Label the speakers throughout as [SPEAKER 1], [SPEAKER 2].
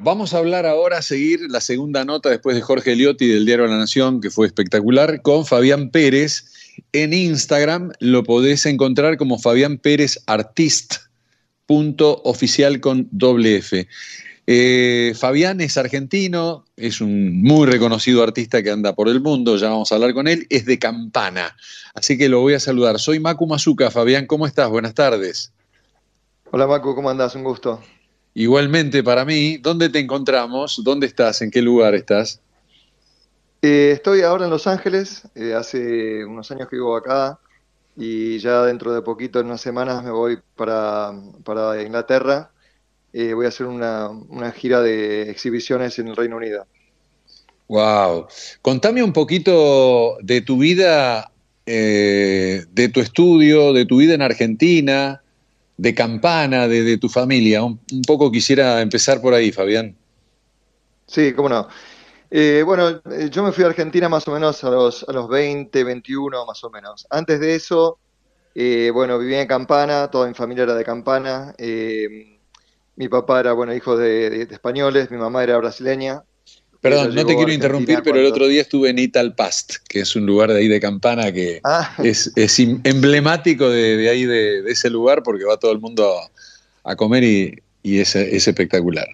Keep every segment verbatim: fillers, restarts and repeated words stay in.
[SPEAKER 1] Vamos a hablar ahora, a seguir la segunda nota después de Jorge Eliotti del Diario La Nación, que fue espectacular, con Fabián Pérez. En Instagram lo podés encontrar como Fabián Pérez Artist, punto oficial con doble F. Eh, Fabián es argentino, es un muy reconocido artista que anda por el mundo, ya vamos a hablar con él, es de Campana, así que lo voy a saludar. Soy Macu Mazuca. Fabián, ¿cómo estás? Buenas tardes.
[SPEAKER 2] Hola Macu, ¿cómo andás? Un gusto.
[SPEAKER 1] Igualmente para mí. ¿Dónde te encontramos? ¿Dónde estás? ¿En qué lugar estás?
[SPEAKER 2] Eh, estoy ahora en Los Ángeles, eh, hace unos años que vivo acá y ya dentro de poquito, en unas semanas, me voy para, para Inglaterra. Eh, voy a hacer una, una gira de exhibiciones en el Reino Unido.
[SPEAKER 1] Wow. Contame un poquito de tu vida, eh, de tu estudio, de tu vida en Argentina, de Campana, de, de tu familia. Un, un poco quisiera empezar por ahí, Fabián.
[SPEAKER 2] Sí, cómo no. Eh, bueno, eh, yo me fui a Argentina más o menos a los, a los veinte, veintiuno más o menos. Antes de eso, eh, bueno, vivía en Campana, toda mi familia era de Campana. Eh, mi papá era, bueno, hijo de, de- de españoles, mi mamá era brasileña. Ella
[SPEAKER 1] Perdón, no te
[SPEAKER 2] llegó a
[SPEAKER 1] quiero interrumpir,
[SPEAKER 2] Argentina
[SPEAKER 1] pero el
[SPEAKER 2] cuando...
[SPEAKER 1] otro día estuve en Italpast, que es un lugar de ahí de Campana que
[SPEAKER 2] Ah,
[SPEAKER 1] es, es em- emblemático de, de ahí, de, de ese lugar, porque va todo el mundo a, a comer y, y es, es espectacular.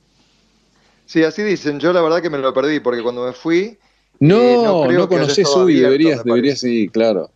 [SPEAKER 2] sí, así dicen. Yo la verdad que me lo perdí porque cuando me fui, eh, no
[SPEAKER 1] No, no
[SPEAKER 2] creo que haya
[SPEAKER 1] conoces,
[SPEAKER 2] estado
[SPEAKER 1] uy,
[SPEAKER 2] abierto,
[SPEAKER 1] deberías,
[SPEAKER 2] me
[SPEAKER 1] deberías,
[SPEAKER 2] parece.
[SPEAKER 1] sí, claro.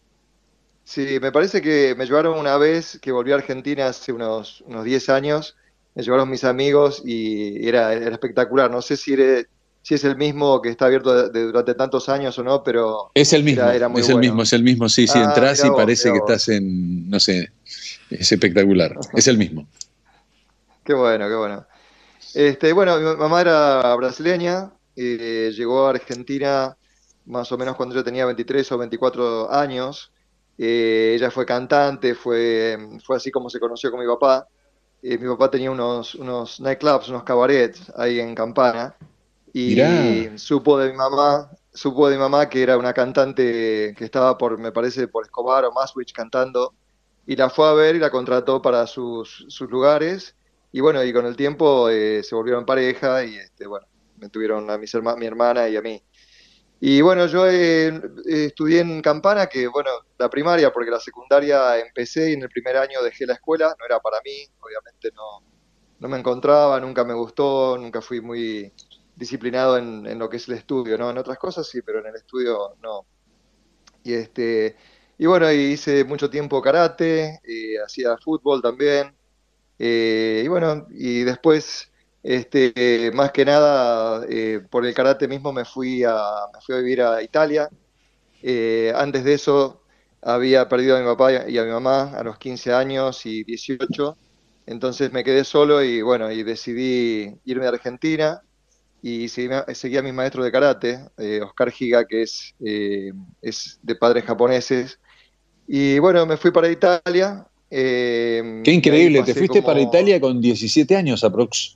[SPEAKER 2] Sí, me parece que me llevaron una vez que volví a Argentina hace unos, unos diez años, me llevaron mis amigos y era, era espectacular. No sé si, era- si es el mismo que está abierto de- de- durante tantos años o no, pero
[SPEAKER 1] Es el
[SPEAKER 2] era,
[SPEAKER 1] mismo,
[SPEAKER 2] era muy
[SPEAKER 1] es el mismo,
[SPEAKER 2] bueno.
[SPEAKER 1] es el mismo, sí, sí,
[SPEAKER 2] Ah,
[SPEAKER 1] entras
[SPEAKER 2] mirá
[SPEAKER 1] y
[SPEAKER 2] vos,
[SPEAKER 1] parece
[SPEAKER 2] mirá
[SPEAKER 1] que estás
[SPEAKER 2] vos.
[SPEAKER 1] en, no sé, es espectacular, es el mismo.
[SPEAKER 2] Qué bueno, qué bueno. Este, bueno, mi mamá era brasileña, eh, llegó a Argentina más o menos cuando yo tenía veintitrés o veinticuatro años. Eh, ella fue cantante, fue, fue así como se conoció con mi papá. Eh, mi papá tenía unos, unos nightclubs, unos cabarets ahí en Campana y
[SPEAKER 1] Mirá,
[SPEAKER 2] supo de mi mamá, supo de mi mamá que era una cantante que estaba por, me parece, por Escobar o Maswich cantando, y la fue a ver y la contrató para sus, sus lugares, y bueno, y con el tiempo eh, se volvieron pareja y este, bueno, me tuvieron a mis herma- mi hermana y a mí. Y bueno, yo eh, eh, estudié en Campana, que bueno, la primaria, porque la secundaria empecé y en el primer año dejé la escuela, no era para mí, obviamente no, no me encontraba, nunca me gustó, nunca fui muy disciplinado en, en lo que es el estudio, ¿no? En otras cosas sí, pero en el estudio no. Y este, y bueno, y hice mucho tiempo karate, eh, hacía fútbol también, eh, y bueno, y después, este, eh, más que nada, eh, por el karate mismo me fui a, me fui a vivir a Italia. Eh, antes de eso había perdido a mi papá y a mi mamá a los quince años y dieciocho, entonces me quedé solo y bueno, y decidí irme a Argentina y seguí, seguí a mis maestros de karate, eh, Oscar Giga, que es, eh, es de padres japoneses. Y bueno, me fui para Italia,
[SPEAKER 1] qué
[SPEAKER 2] eh, y ahí
[SPEAKER 1] increíble, te
[SPEAKER 2] pasé
[SPEAKER 1] fuiste para
[SPEAKER 2] como...
[SPEAKER 1] Italia con diecisiete años aprox.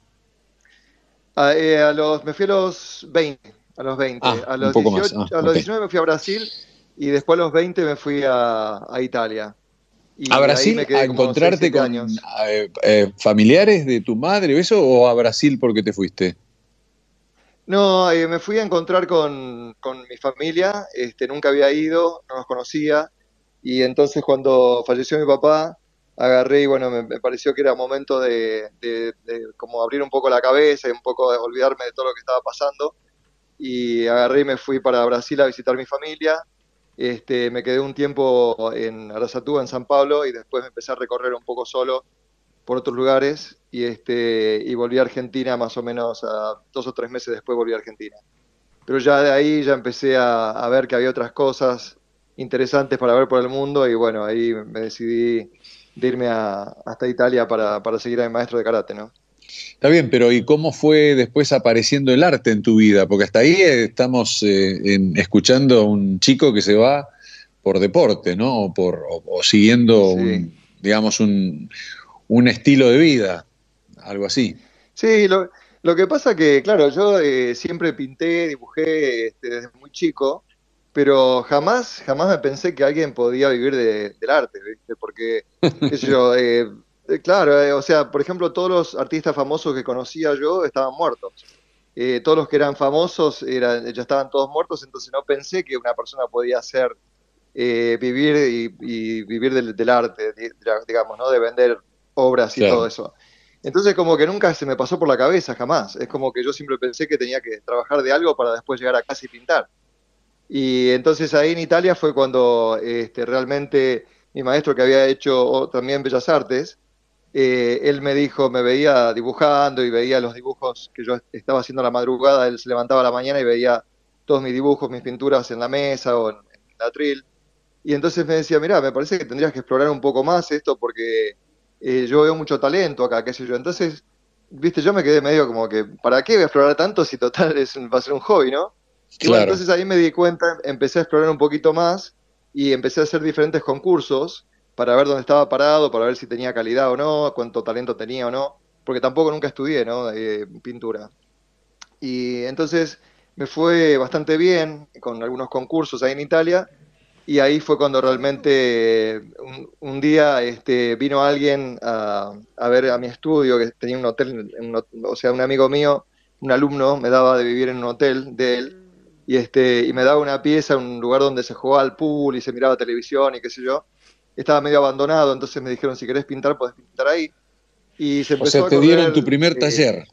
[SPEAKER 2] A, eh, a los, me fui a los veinte, a los veinte.
[SPEAKER 1] Ah,
[SPEAKER 2] A
[SPEAKER 1] un
[SPEAKER 2] los
[SPEAKER 1] poco más,
[SPEAKER 2] dieciocho,
[SPEAKER 1] ah,
[SPEAKER 2] a los
[SPEAKER 1] ok.
[SPEAKER 2] diecinueve me fui a Brasil y después a los veinte me fui a, a Italia.
[SPEAKER 1] ¿A
[SPEAKER 2] Y ahí me
[SPEAKER 1] Brasil a
[SPEAKER 2] quedé como seis
[SPEAKER 1] encontrarte
[SPEAKER 2] siete
[SPEAKER 1] con
[SPEAKER 2] años.
[SPEAKER 1] eh, eh, familiares de tu madre o eso, o a Brasil porque te fuiste?
[SPEAKER 2] No, eh, me fui a encontrar con, con mi familia, este, nunca había ido, no los conocía, y entonces cuando falleció mi papá, agarré y bueno, me, me pareció que era momento de, de- de como abrir un poco la cabeza y un poco de olvidarme de todo lo que estaba pasando, y agarré y me fui para Brasil a visitar mi familia. Este, me quedé un tiempo en Araçatuba, en San Pablo, y después me empecé a recorrer un poco solo por otros lugares y, este, y volví a Argentina más o menos a dos o tres meses después volví a Argentina. Pero ya de ahí ya empecé a, a ver que había otras cosas interesantes para ver por el mundo y bueno, ahí me decidí de irme a, hasta Italia para, para seguir a mi maestro de karate, ¿no?
[SPEAKER 1] Está bien, pero ¿y cómo fue después apareciendo el arte en tu vida? Porque hasta ahí eh, estamos eh, en- escuchando a un chico que se va por deporte, ¿no? O, por, o, o siguiendo
[SPEAKER 2] Sí.
[SPEAKER 1] un, digamos, un, un estilo de vida, algo así.
[SPEAKER 2] Sí, lo, lo que pasa que, claro, yo eh, siempre pinté, dibujé este, desde muy chico, pero jamás, jamás me pensé que alguien podía vivir de- del arte, ¿viste? Porque, qué sé yo, eh, Eh, claro, eh, o sea, por ejemplo, todos los artistas famosos que conocía yo estaban muertos. Eh, todos los que eran famosos eran, ya estaban todos muertos, entonces no pensé que una persona podía hacer, eh, vivir y, y vivir del, del arte, di- digamos, ¿no? De vender obras y todo
[SPEAKER 1] Claro,
[SPEAKER 2] eso. Entonces como que nunca se me pasó por la cabeza, jamás. Es como que yo siempre pensé que tenía que trabajar de algo para después llegar a casa y pintar. Y entonces ahí en Italia fue cuando este, realmente mi maestro que había hecho oh, también Bellas Artes, eh, él me dijo, me veía dibujando y veía los dibujos que yo estaba haciendo a la madrugada, él se levantaba a la mañana y veía todos mis dibujos, mis pinturas en la mesa o en, en el atril. Y entonces me decía, mira, me parece que tendrías que explorar un poco más esto porque eh, yo veo mucho talento acá, qué sé yo. Entonces, viste, yo me quedé medio como que, ¿para qué voy a explorar tanto si total es, va a ser un hobby, ¿no? Y bueno,
[SPEAKER 1] claro.
[SPEAKER 2] entonces ahí me di cuenta, empecé a explorar un poquito más y empecé a hacer diferentes concursos para ver dónde estaba parado, para ver si tenía calidad o no, cuánto talento tenía o no, porque tampoco nunca estudié, ¿no? Eh, pintura. Y entonces me fue bastante bien con algunos concursos ahí en Italia y ahí fue cuando realmente un, un día este, vino alguien a, a ver a mi estudio, que tenía un hotel, un hot- o sea, un amigo mío, un alumno, me daba de vivir en un hotel de él, y, este, y me daba una pieza, un lugar donde se jugaba al pool y se miraba televisión y qué sé yo. Estaba medio abandonado, entonces me dijeron, si querés pintar, podés pintar ahí. Y se
[SPEAKER 1] O sea,
[SPEAKER 2] empezó a
[SPEAKER 1] te dieron tu
[SPEAKER 2] correr,
[SPEAKER 1] primer
[SPEAKER 2] eh,
[SPEAKER 1] taller.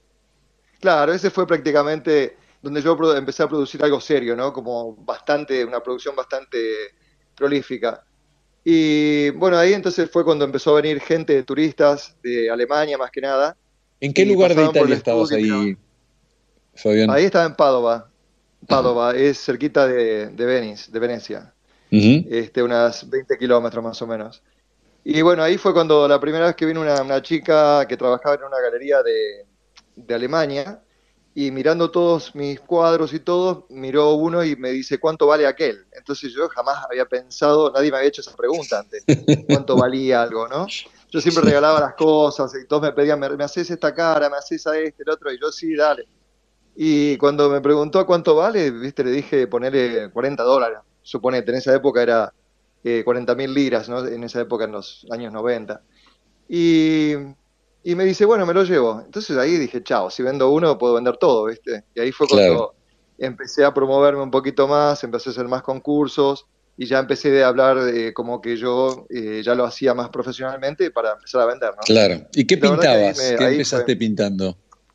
[SPEAKER 2] claro, ese fue prácticamente donde yo produ- empecé a producir algo serio, ¿no? Como bastante, una producción bastante prolífica. Y bueno, ahí entonces fue cuando empezó a venir gente de turistas de Alemania más que nada,
[SPEAKER 1] ¿En qué
[SPEAKER 2] y
[SPEAKER 1] lugar de
[SPEAKER 2] pasaban por el
[SPEAKER 1] Italia estabas
[SPEAKER 2] estudio y miraban.
[SPEAKER 1] ahí, Fabián?
[SPEAKER 2] Ahí estaba en Padova,
[SPEAKER 1] Ajá.
[SPEAKER 2] Padova, es cerquita de, de Venice, de Venecia,
[SPEAKER 1] Ujú.
[SPEAKER 2] este, unas veinte kilómetros más o menos. Y bueno, ahí fue cuando la primera vez que vino una, una chica que trabajaba en una galería de, de Alemania, y mirando todos mis cuadros y todo, miró uno y me dice, ¿cuánto vale aquel? Entonces yo jamás había pensado, nadie me había hecho esa pregunta antes, ¿cuánto valía algo, no? Yo siempre regalaba las cosas y todos me pedían, me, me haces esta cara, me haces a este, el otro, y yo sí, dale. Y cuando me preguntó cuánto vale, viste, le dije ponerle cuarenta dólares. Suponete, en esa época era eh, cuarenta mil liras, ¿no? En esa época, en los años noventa. Y, y me dice, bueno, me lo llevo. Entonces ahí dije, chao, si vendo uno puedo vender todo, ¿viste? Y ahí fue
[SPEAKER 1] Claro,
[SPEAKER 2] cuando empecé a promoverme un poquito más, empecé a hacer más concursos y ya empecé a hablar eh, como que yo eh, ya lo hacía más profesionalmente para empezar a vender, ¿no?
[SPEAKER 1] claro. ¿Y qué
[SPEAKER 2] Y la verdad que ahí,
[SPEAKER 1] pintabas?
[SPEAKER 2] me,
[SPEAKER 1] ¿Qué
[SPEAKER 2] ahí fue.
[SPEAKER 1] empezaste pintando?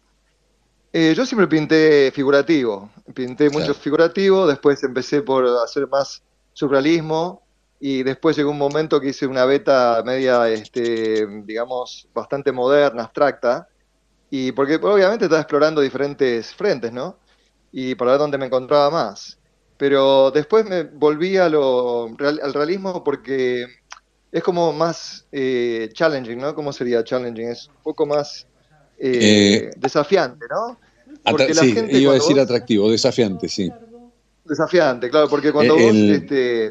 [SPEAKER 2] Eh, yo siempre pinté figurativo, pinté mucho
[SPEAKER 1] Claro.
[SPEAKER 2] figurativo, después empecé por hacer más surrealismo y después llegó un momento que hice una beta media, este, digamos, bastante moderna, abstracta, y porque obviamente estaba explorando diferentes frentes, ¿no? Y para ver dónde me encontraba más. Pero después me volví a lo, real- al realismo porque es como más eh, challenging, ¿no? ¿Cómo sería challenging? Es un poco más
[SPEAKER 1] Eh,
[SPEAKER 2] eh, desafiante, ¿no?
[SPEAKER 1] atra-
[SPEAKER 2] Porque la
[SPEAKER 1] sí,
[SPEAKER 2] gente
[SPEAKER 1] iba a
[SPEAKER 2] cuando
[SPEAKER 1] decir
[SPEAKER 2] vos,
[SPEAKER 1] atractivo, desafiante, sí.
[SPEAKER 2] desafiante, claro, porque cuando
[SPEAKER 1] Eh,
[SPEAKER 2] vos,
[SPEAKER 1] el,
[SPEAKER 2] este,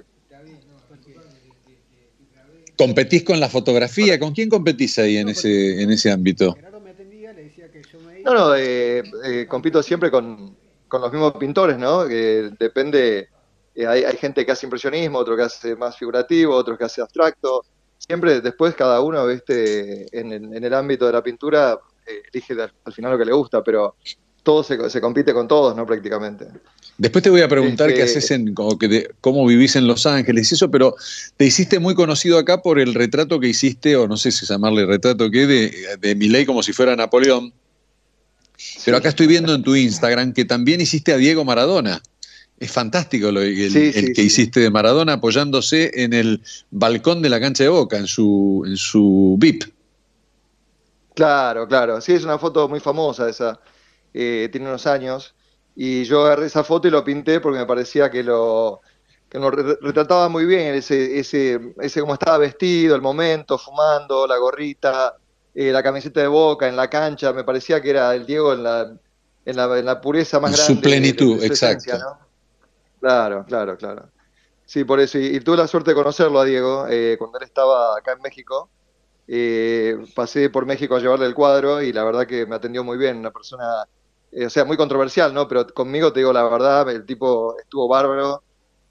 [SPEAKER 1] ¿Competís con la fotografía? ¿Con quién competís ahí en ese, en ese ámbito?
[SPEAKER 2] no, no, eh, eh, compito siempre con, con los mismos pintores, ¿no? Que depende, eh, hay, hay gente que hace impresionismo, otro que hace más figurativo, otro que hace abstracto. Siempre después cada uno, ¿viste? En, el- en el ámbito de la pintura, eh, elige al, al final lo que le gusta, pero todo se, se compite con todos, ¿no? Prácticamente.
[SPEAKER 1] Después te voy a preguntar qué
[SPEAKER 2] Este,
[SPEAKER 1] haces en, como que de- cómo vivís en Los Ángeles y eso, pero te hiciste muy conocido acá por el retrato que hiciste, o no sé si llamarle retrato, que de, de Milei como si fuera Napoleón. Pero
[SPEAKER 2] sí,
[SPEAKER 1] acá estoy viendo en tu Instagram que también hiciste a Diego Maradona. Es fantástico lo- el,
[SPEAKER 2] sí,
[SPEAKER 1] el
[SPEAKER 2] sí,
[SPEAKER 1] que
[SPEAKER 2] sí.
[SPEAKER 1] hiciste de Maradona apoyándose en el balcón de la cancha de Boca, en su, en su V I P.
[SPEAKER 2] Claro, claro. Sí, es una foto muy famosa esa. Eh, tiene unos años. Y yo agarré esa foto y lo pinté porque me parecía que lo, que lo re- retrataba muy bien, ese, ese, ese cómo estaba vestido, el momento, fumando, la gorrita, eh, la camiseta de Boca en la cancha. Me parecía que era el Diego en la, en la, en la pureza más
[SPEAKER 1] En su
[SPEAKER 2] grande de, de- de
[SPEAKER 1] plenitud,
[SPEAKER 2] su esencia,
[SPEAKER 1] exacto.
[SPEAKER 2] ¿no? Claro, claro, claro. Sí, por eso. Y, y tuve la suerte de conocerlo a Diego eh, cuando él estaba acá en México. Eh, pasé por México a llevarle el cuadro y la verdad que me atendió muy bien, una persona, eh, o sea, muy controversial, ¿no? Pero conmigo te digo la verdad, el tipo estuvo bárbaro,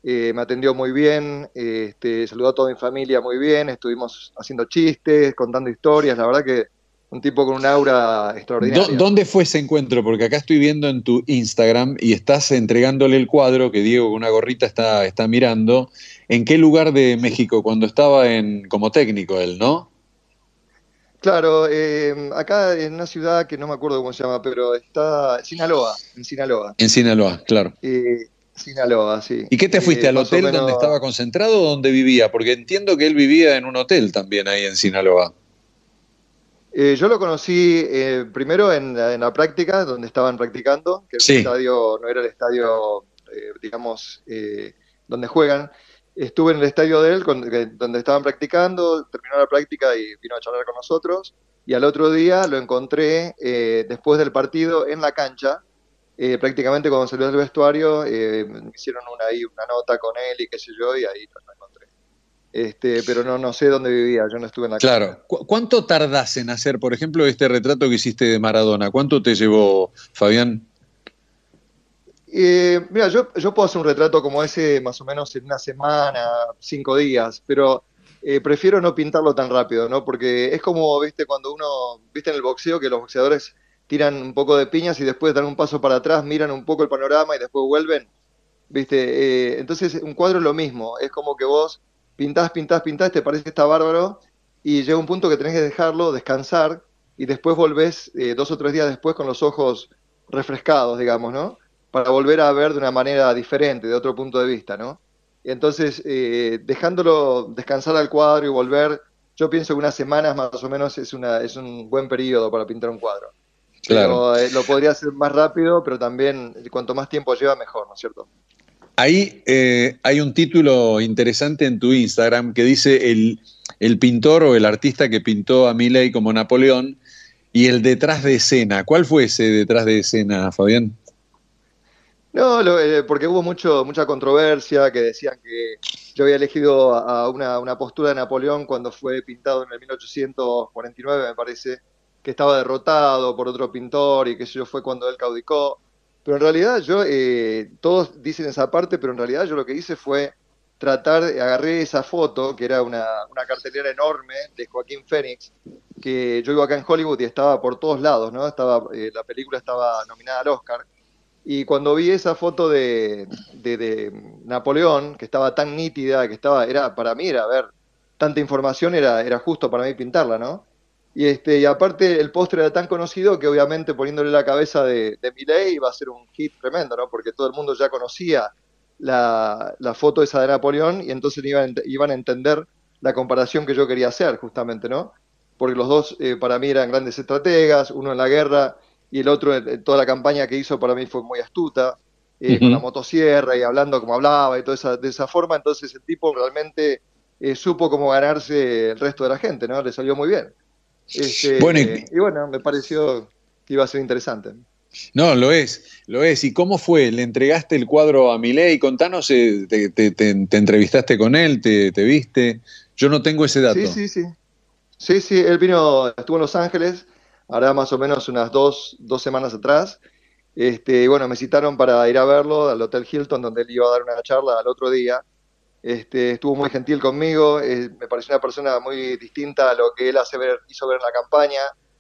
[SPEAKER 2] eh, me atendió muy bien, eh, este, saludó a toda mi familia muy bien, estuvimos haciendo chistes, contando historias, la verdad que un tipo con un aura
[SPEAKER 1] ¿Dó-
[SPEAKER 2] extraordinaria.
[SPEAKER 1] ¿Dónde fue ese encuentro? Porque acá estoy viendo en tu Instagram y estás entregándole el cuadro que Diego con una gorrita está, está mirando. ¿En qué lugar de
[SPEAKER 2] Sí.
[SPEAKER 1] México? Cuando estaba en, como técnico él, ¿no?
[SPEAKER 2] Claro, eh, acá en una ciudad que no me acuerdo cómo se llama, pero está Sinaloa, en Sinaloa.
[SPEAKER 1] En Sinaloa, claro.
[SPEAKER 2] Eh, Sinaloa, sí.
[SPEAKER 1] ¿Y qué te fuiste
[SPEAKER 2] Eh,
[SPEAKER 1] al
[SPEAKER 2] más o
[SPEAKER 1] hotel donde
[SPEAKER 2] menos.
[SPEAKER 1] estaba concentrado o donde vivía? Porque entiendo que él vivía en un hotel también ahí en Sinaloa.
[SPEAKER 2] Eh, yo lo conocí eh, primero en la, en la práctica, donde estaban practicando, que el
[SPEAKER 1] Sí,
[SPEAKER 2] estadio no era el estadio, eh, digamos, eh, donde juegan. Estuve en el estadio de él, con- que- donde estaban practicando, terminó la práctica y vino a charlar con nosotros. Y al otro día lo encontré eh, después del partido en la cancha. Eh, prácticamente cuando salió del vestuario, eh, me hicieron una, ahí una nota con él y qué sé yo, y ahí lo encontré. Este, pero no, no sé dónde vivía, yo no estuve en la cancha.
[SPEAKER 1] claro. ¿Cu- ¿Cuánto tardás en hacer, por ejemplo, este retrato que hiciste de Maradona? ¿Cuánto te llevó, Fabián?
[SPEAKER 2] Eh, mira, yo, yo puedo hacer un retrato como ese más o menos en una semana, cinco días, pero eh, prefiero no pintarlo tan rápido, ¿no? Porque es como, viste, cuando uno, viste en el boxeo que los boxeadores tiran un poco de piñas y después dan un paso para atrás, miran un poco el panorama y después vuelven, viste. Eh, entonces un cuadro es lo mismo, es como que vos pintás, pintás, pintás, te parece que está bárbaro y llega un punto que tenés que dejarlo, descansar y después volvés eh, dos o tres días después con los ojos refrescados, digamos, ¿no? Para volver a ver de una manera diferente, de otro punto de vista, ¿no? Y entonces, eh, dejándolo descansar al cuadro y volver, yo pienso que unas semanas más o menos es, una, es un buen periodo para pintar un cuadro.
[SPEAKER 1] Claro.
[SPEAKER 2] Pero eh, lo podría hacer más rápido, pero también cuanto más tiempo lleva, mejor, ¿no es cierto?
[SPEAKER 1] Ahí eh, hay un título interesante en tu Instagram que dice el, el pintor o el artista que pintó a Milei como Napoleón y el detrás de escena. ¿Cuál fue ese detrás de escena, Fabián?
[SPEAKER 2] No, lo- eh, porque hubo mucho, mucha controversia que decían que yo había elegido a una, una postura de Napoleón cuando fue pintado en el mil ochocientos cuarenta y nueve, me parece, que estaba derrotado por otro pintor y que eso fue cuando él caudicó. Pero en realidad yo, eh, todos dicen esa parte, pero en realidad yo lo que hice fue tratar, agarré esa foto, que era una, una cartelera enorme de Joaquín Phoenix, que yo vivo acá en Hollywood y estaba por todos lados, ¿no? Estaba, eh, la película estaba nominada al Oscar. Y cuando vi esa foto de, de, de Napoleón, que estaba tan nítida, que estaba, era, para mí era, a ver, tanta información era, era justo para mí pintarla, ¿no? Y, este, y aparte el póster era tan conocido que obviamente poniéndole la cabeza de, de Milei iba a ser un hit tremendo, ¿no? Porque todo el mundo ya conocía la, la foto esa de Napoleón y entonces iban, iban a entender la comparación que yo quería hacer, justamente, ¿no? Porque los dos eh, para mí eran grandes estrategas, uno en la guerra y el otro, en toda la campaña que hizo para mí fue muy astuta, eh, con la
[SPEAKER 1] Ujú.
[SPEAKER 2] motosierra y hablando como hablaba y toda esa, de esa forma, entonces el tipo realmente eh, supo cómo ganarse el resto de la gente, ¿no? Le salió muy bien.
[SPEAKER 1] Bueno,
[SPEAKER 2] Este,
[SPEAKER 1] y,
[SPEAKER 2] y bueno, me pareció que iba a ser interesante.
[SPEAKER 1] no, lo es, lo es. ¿Y cómo fue? ¿Le entregaste el cuadro a Milei? Contanos, eh, te, te- te- te entrevistaste con él? ¿Te, te viste? Yo no tengo ese
[SPEAKER 2] Sí,
[SPEAKER 1] dato.
[SPEAKER 2] sí, sí. Sí, sí, él vino, estuvo en Los Ángeles, hará más o menos unas dos, dos semanas atrás. Este, y bueno, me citaron para ir a verlo al Hotel Hilton, donde él iba a dar una charla al otro día. Este, estuvo muy gentil conmigo, eh, me pareció una persona muy distinta a lo que él hace ver, hizo ver en la campaña.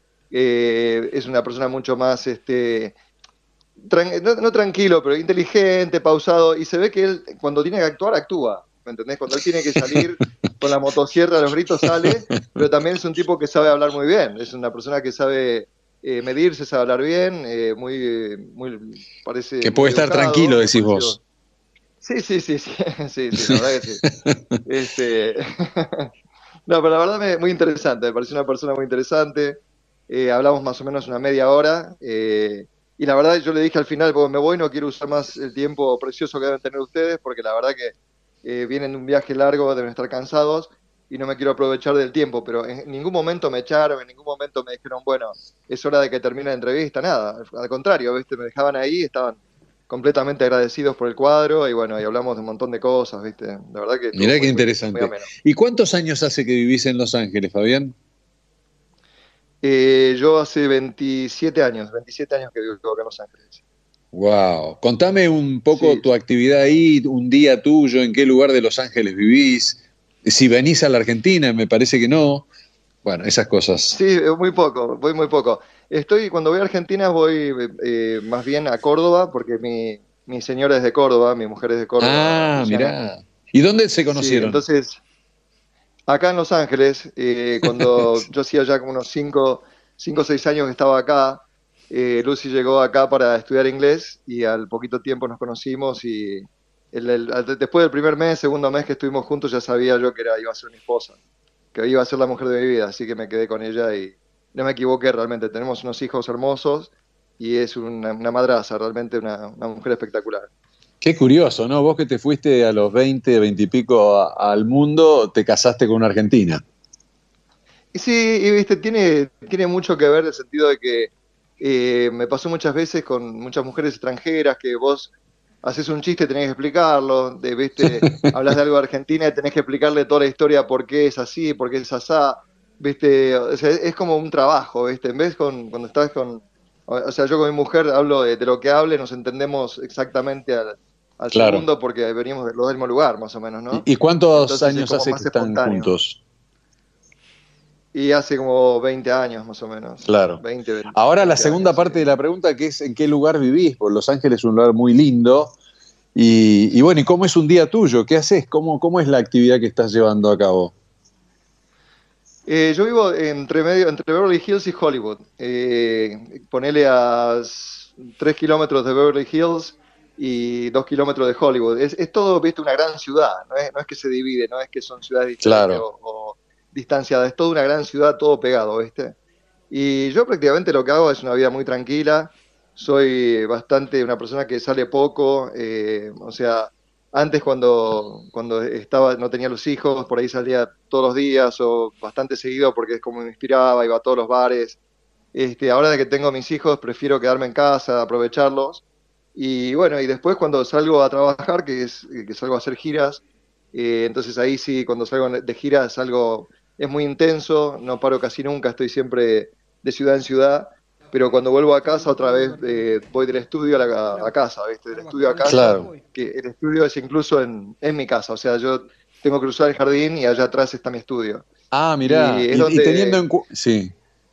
[SPEAKER 2] Eh, es una persona mucho más, este, tran- no, no tranquilo, pero inteligente, pausado, y se ve que él cuando tiene que actuar, actúa, ¿me entendés? Cuando él tiene que salir con la motosierra a los gritos sale, pero también es un tipo que sabe hablar muy bien, es una persona que sabe eh, medirse, sabe hablar bien, eh, muy, muy, parece
[SPEAKER 1] Que puede
[SPEAKER 2] muy
[SPEAKER 1] estar tranquilo,
[SPEAKER 2] educado, me
[SPEAKER 1] decís
[SPEAKER 2] pareció.
[SPEAKER 1] vos.
[SPEAKER 2] Sí, sí, sí, sí, sí, sí, la verdad que sí. Este, no, pero la verdad me, muy interesante, me pareció una persona muy interesante. Eh, hablamos más o menos una media hora. Eh, y la verdad, yo le dije al final, "Bueno, me voy, no quiero usar más el tiempo precioso que deben tener ustedes, porque la verdad que eh, vienen de un viaje largo, deben estar cansados y no me quiero aprovechar del tiempo". Pero en ningún momento me echaron, en ningún momento me dijeron, bueno, es hora de que termine la entrevista, nada. Al contrario, ¿viste? Me dejaban ahí, estaban completamente agradecidos por el cuadro y bueno, y hablamos de un montón de cosas, ¿viste? La verdad que estuvo
[SPEAKER 1] Mirá qué
[SPEAKER 2] muy, muy, muy
[SPEAKER 1] interesante.
[SPEAKER 2] ameno.
[SPEAKER 1] ¿Y cuántos años hace que vivís en Los Ángeles, Fabián?
[SPEAKER 2] Eh, yo hace veintisiete años, veintisiete años que vivo acá en Los Ángeles.
[SPEAKER 1] Wow. Contame un poco
[SPEAKER 2] Sí,
[SPEAKER 1] tu actividad ahí, un día tuyo, en qué lugar de Los Ángeles vivís, si venís a la Argentina, me parece que no. Bueno, esas cosas.
[SPEAKER 2] sí, eh, muy poco, voy muy poco. Estoy, cuando voy a Argentina voy eh, más bien a Córdoba, porque mi, mi señora es de Córdoba, mi mujer es de Córdoba,
[SPEAKER 1] Ah,
[SPEAKER 2] Luciana.
[SPEAKER 1] mirá. ¿Y dónde se
[SPEAKER 2] Sí,
[SPEAKER 1] conocieron?
[SPEAKER 2] entonces, acá en Los Ángeles, eh, cuando yo hacía ya como unos cinco, cinco o seis años que estaba acá, eh, Lucy llegó acá para estudiar inglés y al poquito tiempo nos conocimos y el- el- al- después del primer mes, segundo mes que estuvimos juntos, ya sabía yo que era, iba a ser mi esposa, que iba a ser la mujer de mi vida, así que me quedé con ella y no me equivoqué realmente. Tenemos unos hijos hermosos y es una, una madraza, realmente una, una mujer espectacular.
[SPEAKER 1] Qué curioso, ¿no? Vos que te fuiste a los veinte, veinte y pico a- al mundo, te casaste con una argentina.
[SPEAKER 2] Y sí, y viste, tiene, tiene mucho que ver el sentido de que eh, me pasó muchas veces con muchas mujeres extranjeras que vos haces un chiste, tenés que explicarlo, de, viste, hablas de algo de Argentina y tenés que explicarle toda la historia por qué es así, por qué es asá, viste, o sea, es como un trabajo, viste, en vez con, cuando estás con, o sea, yo con mi mujer hablo de, de lo que hable, nos entendemos exactamente al, al
[SPEAKER 1] Claro.
[SPEAKER 2] segundo porque venimos de los del mismo lugar, más o menos, ¿no?
[SPEAKER 1] ¿Y, y cuántos
[SPEAKER 2] Entonces es
[SPEAKER 1] años
[SPEAKER 2] como
[SPEAKER 1] hace que
[SPEAKER 2] más
[SPEAKER 1] están
[SPEAKER 2] espontáneo.
[SPEAKER 1] juntos?
[SPEAKER 2] Y hace como veinte años más o menos,
[SPEAKER 1] Claro.
[SPEAKER 2] veinte veinte
[SPEAKER 1] Ahora la
[SPEAKER 2] veinte
[SPEAKER 1] segunda
[SPEAKER 2] años, sí.
[SPEAKER 1] parte de la pregunta, que es en qué lugar vivís, porque Los Ángeles es un lugar muy lindo. Y, y bueno, ¿y cómo es un día tuyo? ¿Qué haces? ¿Cómo, cómo es la actividad que estás llevando a cabo?
[SPEAKER 2] Eh, yo vivo entre medio, entre Beverly Hills y Hollywood. Eh, ponele a s- tres kilómetros de Beverly Hills y dos kilómetros de Hollywood. Es, es todo, viste, una gran ciudad. No es, no es que se divide, no es que son ciudades diferentes
[SPEAKER 1] Claro.
[SPEAKER 2] o, o distanciadas. Es toda una gran ciudad, todo pegado, ¿viste? Y yo prácticamente lo que hago es una vida muy tranquila. Soy bastante una persona que sale poco. Eh, o sea, antes cuando, cuando estaba, no tenía los hijos, por ahí salía todos los días o bastante seguido porque es como me inspiraba, iba a todos los bares. Este, ahora de que tengo mis hijos, prefiero quedarme en casa, aprovecharlos. Y bueno, y después cuando salgo a trabajar, que es que salgo a hacer giras, eh, entonces ahí sí, cuando salgo de gira es algo, es muy intenso, no paro casi nunca, estoy siempre de ciudad en ciudad, pero cuando vuelvo a casa otra vez eh, voy del estudio a, la, a casa, ¿viste? Del estudio a casa,
[SPEAKER 1] Claro.
[SPEAKER 2] que el estudio es incluso en, en mi casa, o sea, yo tengo que cruzar el jardín y allá atrás está mi estudio.
[SPEAKER 1] Ah,
[SPEAKER 2] Y
[SPEAKER 1] mirá.
[SPEAKER 2] es
[SPEAKER 1] Y, y teniendo
[SPEAKER 2] donde,
[SPEAKER 1] en cuenta. Sí.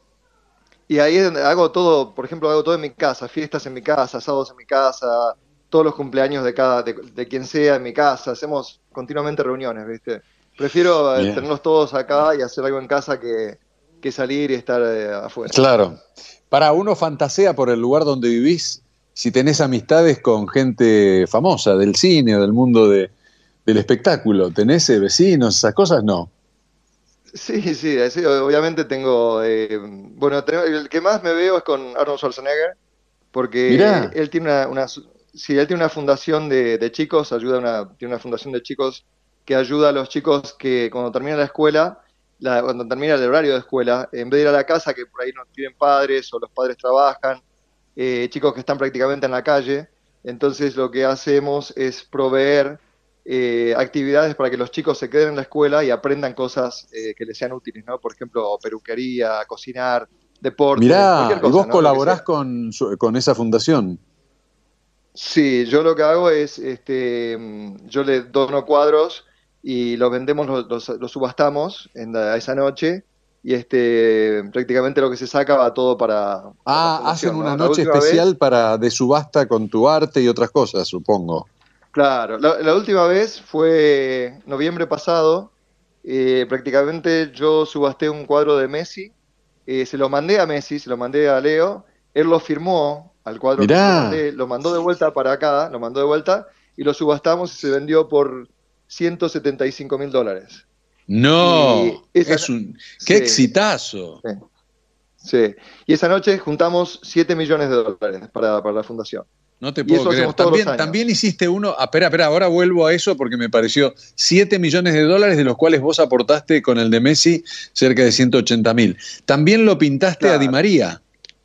[SPEAKER 2] y ahí es donde hago todo, por ejemplo, hago todo en mi casa, fiestas en mi casa, asados en mi casa, todos los cumpleaños de cada, de, de quien sea en mi casa, hacemos continuamente reuniones, ¿viste? Prefiero eh,
[SPEAKER 1] Bien.
[SPEAKER 2] tenerlos todos acá y hacer algo en casa que, que salir y estar eh, afuera.
[SPEAKER 1] Claro. Para uno fantasea por el lugar donde vivís, si tenés amistades con gente famosa del cine o del mundo de, del espectáculo. ¿Tenés eh, vecinos, esas cosas? No.
[SPEAKER 2] Sí, sí, sí, obviamente tengo, eh, bueno, tengo- el que más me veo es con Arnold Schwarzenegger, porque
[SPEAKER 1] Mirá.
[SPEAKER 2] él tiene una, una sí, él tiene una fundación de, de chicos, ayuda a una, tiene una fundación de chicos que ayuda a los chicos que cuando termina la escuela, la- cuando termina el horario de escuela, en vez de ir a la casa, que por ahí no tienen padres o los padres trabajan, eh, chicos que están prácticamente en la calle, entonces lo que hacemos es proveer eh, actividades para que los chicos se queden en la escuela y aprendan cosas eh, que les sean útiles, ¿no? Por ejemplo, peluquería, cocinar, deporte, cualquier
[SPEAKER 1] Mirá. ¿Y
[SPEAKER 2] cosa,
[SPEAKER 1] vos
[SPEAKER 2] ¿no? Lo que
[SPEAKER 1] colaborás
[SPEAKER 2] sea.
[SPEAKER 1] con, su- con esa fundación?
[SPEAKER 2] Sí, yo lo que hago es, este, mm, yo le dono cuadros y los vendemos, los, los- los subastamos en la- esa noche y este, prácticamente lo que se saca va todo para, para la
[SPEAKER 1] Ah, hacen
[SPEAKER 2] fundación,
[SPEAKER 1] una
[SPEAKER 2] ¿no? La
[SPEAKER 1] noche
[SPEAKER 2] última vez,
[SPEAKER 1] especial para de subasta con tu arte y otras cosas, supongo.
[SPEAKER 2] claro, la, la última vez fue noviembre pasado, eh, prácticamente yo subasté un cuadro de Messi, eh, se lo mandé a Messi, se lo mandé a Leo, él lo firmó al cuadro que se lo
[SPEAKER 1] Mirá.
[SPEAKER 2] mandé, lo mandó de vuelta para acá, lo mandó de vuelta y lo subastamos y se vendió por ciento setenta y cinco mil dólares. Y
[SPEAKER 1] No,
[SPEAKER 2] esa,
[SPEAKER 1] es un. ¡Qué
[SPEAKER 2] sí,
[SPEAKER 1] exitazo!
[SPEAKER 2] sí, sí. Y esa noche juntamos siete millones de dólares para, para la fundación.
[SPEAKER 1] No te
[SPEAKER 2] Y
[SPEAKER 1] puedo
[SPEAKER 2] eso
[SPEAKER 1] creer.
[SPEAKER 2] hacemos todos los
[SPEAKER 1] También, también
[SPEAKER 2] años.
[SPEAKER 1] hiciste uno. Ah, espera, espera, ahora vuelvo a eso porque me pareció siete millones de dólares, de los cuales vos aportaste con el de Messi cerca de ciento ochenta mil. También lo pintaste a Di
[SPEAKER 2] Claro.
[SPEAKER 1] María.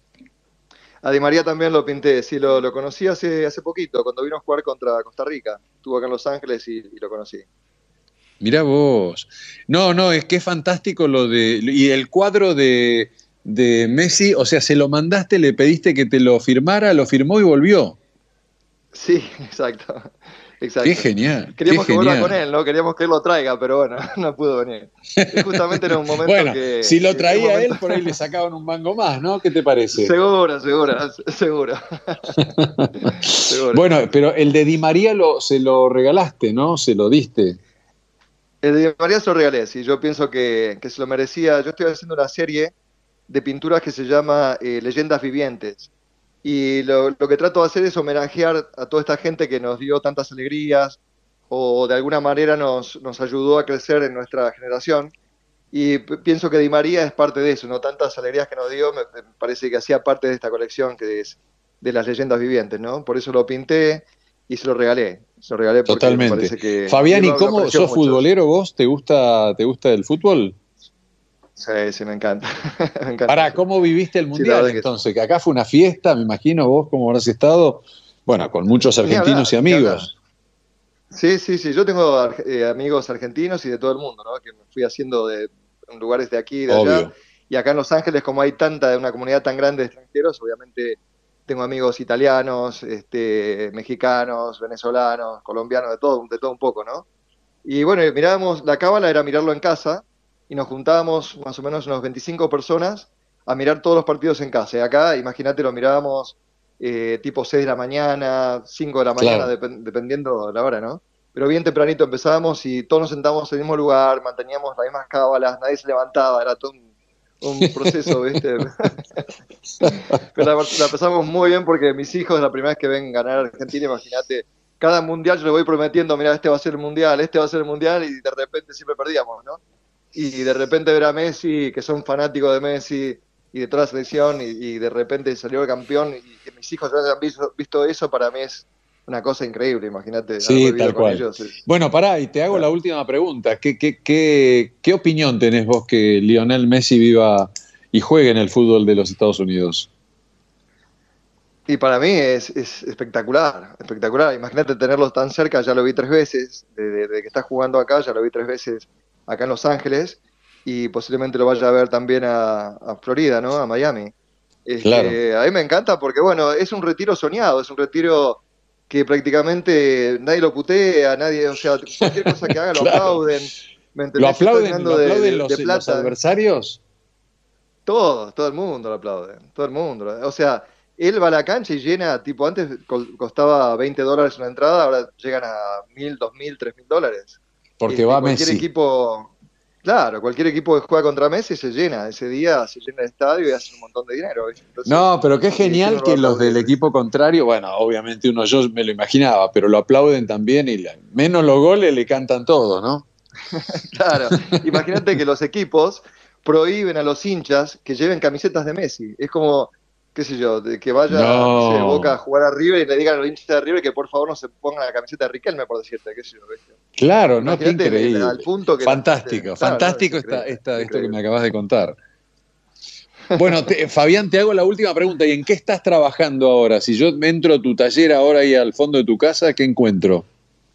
[SPEAKER 2] A Di María también lo pinté, sí, lo, lo conocí hace, hace poquito, cuando vino a jugar contra Costa Rica. Estuvo acá en Los Ángeles y, y lo conocí.
[SPEAKER 1] Mirá vos. No, no, es que es fantástico lo de. Y el cuadro de, de Messi, o sea, se lo mandaste, le pediste que te lo firmara, lo firmó y volvió.
[SPEAKER 2] Sí, exacto. Exacto.
[SPEAKER 1] Qué genial,
[SPEAKER 2] Queríamos
[SPEAKER 1] qué
[SPEAKER 2] que vuelva con
[SPEAKER 1] genial.
[SPEAKER 2] él, ¿no? Queríamos que él lo traiga, pero bueno, no pudo venir. Y justamente era un momento
[SPEAKER 1] Bueno, si
[SPEAKER 2] que,
[SPEAKER 1] lo
[SPEAKER 2] que- un
[SPEAKER 1] traía
[SPEAKER 2] momento,
[SPEAKER 1] él, por ahí le sacaban un mango más, ¿no? ¿Qué te parece?
[SPEAKER 2] seguro, seguro, seguro, seguro.
[SPEAKER 1] Bueno, pero el de Di María lo, se lo regalaste, ¿no? Se lo diste.
[SPEAKER 2] El de María se lo regalé, sí, yo pienso que, que se lo merecía. Yo estoy haciendo una serie de pinturas que se llama eh, Leyendas Vivientes. Y lo, lo que trato de hacer es homenajear a toda esta gente que nos dio tantas alegrías o de alguna manera nos, nos ayudó a crecer en nuestra generación. Y p- pienso que Di María es parte de eso, ¿no? Tantas alegrías que nos dio, me, me parece que hacía parte de esta colección que es de las leyendas vivientes, ¿no? Por eso lo pinté y se lo regalé. Se lo regalé porque me
[SPEAKER 1] Totalmente.
[SPEAKER 2] parece que... Y
[SPEAKER 1] Fabián,
[SPEAKER 2] él
[SPEAKER 1] ¿y
[SPEAKER 2] lo, lo
[SPEAKER 1] cómo
[SPEAKER 2] apreció
[SPEAKER 1] sos
[SPEAKER 2] mucho.
[SPEAKER 1] futbolero vos? ¿Te gusta, te gusta el fútbol?
[SPEAKER 2] Sí, sí, me encanta. Me encanta,
[SPEAKER 1] Pará,
[SPEAKER 2] sí.
[SPEAKER 1] ¿cómo viviste el
[SPEAKER 2] Sí, la
[SPEAKER 1] Mundial
[SPEAKER 2] verdad que sí.
[SPEAKER 1] entonces? Que acá fue una fiesta, me imagino vos cómo habrás estado, bueno, con muchos
[SPEAKER 2] Ni
[SPEAKER 1] argentinos y
[SPEAKER 2] hablar, ni hablar.
[SPEAKER 1] amigos,
[SPEAKER 2] Sí, sí, sí. Yo tengo ar- eh, amigos argentinos y de todo el mundo, ¿no? Que me fui haciendo de en lugares de aquí y de allá.
[SPEAKER 1] obvio.
[SPEAKER 2] Y acá en Los Ángeles, como hay tanta, una comunidad tan grande de extranjeros, obviamente tengo amigos italianos, este, mexicanos, venezolanos, colombianos, de todo, de todo un poco, ¿no? Y bueno, mirábamos, la cábala era mirarlo en casa y nos juntábamos más o menos unos veinticinco personas a mirar todos los partidos en casa. Y acá, imagínate, lo mirábamos eh, tipo seis de la mañana, cinco de la mañana,
[SPEAKER 1] Claro.
[SPEAKER 2] dep- dependiendo de la hora, ¿no? Pero bien tempranito empezábamos y todos nos sentábamos en el mismo lugar, manteníamos las mismas cábalas, nadie se levantaba, era todo un, un proceso, ¿viste? Pero la, la pasamos muy bien porque mis hijos, la primera vez que ven ganar a Argentina, imagínate, cada mundial yo le voy prometiendo, mira, este va a ser el mundial, este va a ser el mundial, y de repente siempre perdíamos, ¿no? Y de repente ver a Messi, que son fanáticos de Messi y de toda la selección, y, y de repente salió el campeón, y que mis hijos ya hayan visto, visto eso, para mí es una cosa increíble, imagínate, haberlo
[SPEAKER 1] Sí,
[SPEAKER 2] vivido
[SPEAKER 1] tal
[SPEAKER 2] con
[SPEAKER 1] cual.
[SPEAKER 2] ellos. Es,
[SPEAKER 1] Bueno, pará, y te hago la
[SPEAKER 2] claro.
[SPEAKER 1] última pregunta. ¿Qué, qué, qué, qué opinión tenés vos que Lionel Messi viva y juegue en el fútbol de los Estados Unidos?
[SPEAKER 2] Y para mí es, es espectacular, espectacular. Imagínate tenerlo tan cerca, ya lo vi tres veces, desde de, de que está jugando acá, ya lo vi tres veces acá en Los Ángeles, y posiblemente lo vaya a ver también a, a Florida, ¿no? A Miami.
[SPEAKER 1] Claro,
[SPEAKER 2] Este, a mí me encanta porque, bueno, es un retiro soñado, es un retiro que prácticamente nadie lo putea, nadie, o sea, cualquier cosa que haga lo
[SPEAKER 1] claro.
[SPEAKER 2] aplauden, ¿me
[SPEAKER 1] ¿Lo
[SPEAKER 2] entendés? Se está
[SPEAKER 1] aplauden, lo
[SPEAKER 2] llenando de,
[SPEAKER 1] aplauden
[SPEAKER 2] de,
[SPEAKER 1] los,
[SPEAKER 2] de
[SPEAKER 1] los
[SPEAKER 2] plata.
[SPEAKER 1] adversarios?
[SPEAKER 2] Todo, todo el mundo lo aplaude, todo el mundo. O sea, él va a la cancha y llena, tipo, antes costaba veinte dólares una entrada, ahora llegan a mil, dos mil, tres mil dólares.
[SPEAKER 1] Porque
[SPEAKER 2] Este,
[SPEAKER 1] va
[SPEAKER 2] cualquier
[SPEAKER 1] Messi.
[SPEAKER 2] equipo, claro, cualquier equipo que juega contra Messi se llena, ese día se llena el estadio y hace un montón de dinero, ¿viste? Entonces,
[SPEAKER 1] No, pero qué
[SPEAKER 2] eh, ¿quién no
[SPEAKER 1] genial
[SPEAKER 2] lo va a
[SPEAKER 1] que los
[SPEAKER 2] aplaudir,
[SPEAKER 1] del
[SPEAKER 2] ¿viste?
[SPEAKER 1] equipo contrario, bueno, obviamente uno yo me lo imaginaba, pero lo aplauden también y la- menos los goles le cantan todo, ¿no?
[SPEAKER 2] Claro, imagínate que los equipos prohíben a los hinchas que lleven camisetas de Messi. Es como, qué sé yo, de que vaya, no sé, Boca a
[SPEAKER 1] No,
[SPEAKER 2] jugar a River y le digan a los hinchas de River que por favor no se pongan la camiseta de Riquelme, por decirte, qué sé yo, ¿viste?
[SPEAKER 1] claro, no, qué
[SPEAKER 2] Imagínate el- el- al
[SPEAKER 1] increíble.
[SPEAKER 2] punto que la gente.
[SPEAKER 1] Fantástico,
[SPEAKER 2] Claro, no, es
[SPEAKER 1] fantástico esta,
[SPEAKER 2] increíble,
[SPEAKER 1] esta,
[SPEAKER 2] es
[SPEAKER 1] esto que me
[SPEAKER 2] increíble.
[SPEAKER 1] acabas de contar. Bueno, te- Fabián, te hago la última pregunta. ¿Y en qué estás trabajando ahora? Si yo entro a tu taller ahora ahí al fondo de tu casa, ¿qué encuentro?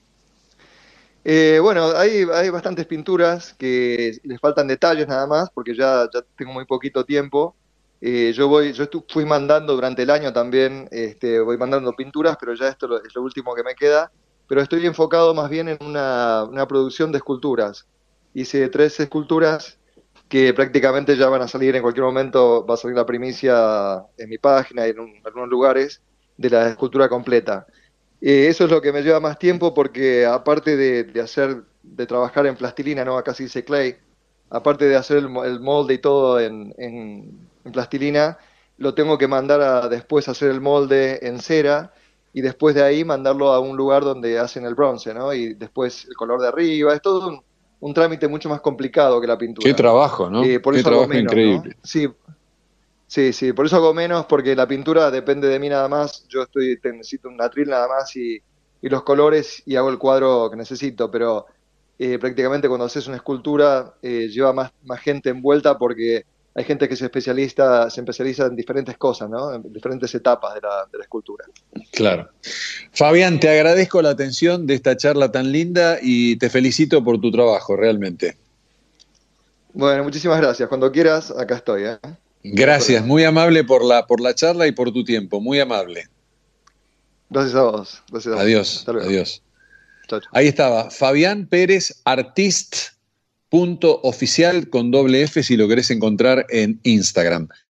[SPEAKER 2] Eh, bueno, hay, hay bastantes pinturas que les faltan detalles nada más, porque ya, ya tengo muy poquito tiempo. Eh, yo voy, yo estu- fui mandando durante el año también, este, voy mandando pinturas, pero ya esto lo- es lo último que me queda. Pero estoy enfocado más bien en una, una producción de esculturas. Hice tres esculturas que prácticamente ya van a salir en cualquier momento, va a salir la primicia en mi página y en, un- en algunos lugares de la escultura completa. Eh, eso es lo que me lleva más tiempo porque aparte de, de hacer, de trabajar en plastilina, ¿no? Acá se dice clay, aparte de hacer el, mo- el molde y todo en, en- en plastilina, lo tengo que mandar a después hacer el molde en cera y después de ahí mandarlo a un lugar donde hacen el bronce, ¿no? Y después el color de arriba, es todo un, un trámite mucho más complicado que la
[SPEAKER 1] Qué
[SPEAKER 2] pintura.
[SPEAKER 1] trabajo, ¿no?
[SPEAKER 2] Eh, por
[SPEAKER 1] Qué
[SPEAKER 2] eso hago
[SPEAKER 1] trabajo
[SPEAKER 2] menos, ¿no?
[SPEAKER 1] increíble.
[SPEAKER 2] Sí, sí, sí, por eso hago menos, porque la pintura depende de mí nada más. Yo estoy, te- necesito un atril nada más y, y los colores y hago el cuadro que necesito, pero eh, prácticamente cuando haces una escultura eh, lleva más, más gente envuelta porque hay gente que se especializa, se especializa en diferentes cosas, ¿no? En diferentes etapas de la, de la escultura.
[SPEAKER 1] Claro. Fabián, te agradezco la atención de esta charla tan linda y te felicito por tu trabajo, realmente.
[SPEAKER 2] Bueno, muchísimas gracias. Cuando quieras, acá estoy, ¿eh? Tenemos
[SPEAKER 1] Gracias,
[SPEAKER 2] problema.
[SPEAKER 1] muy amable por la, por la charla y por tu tiempo, muy amable.
[SPEAKER 2] Gracias a vos. Gracias a vos.
[SPEAKER 1] Adiós, adiós.
[SPEAKER 2] Chau, chau.
[SPEAKER 1] Ahí estaba, Fabián Pérez Artist punto oficial con doble F si lo querés encontrar en Instagram.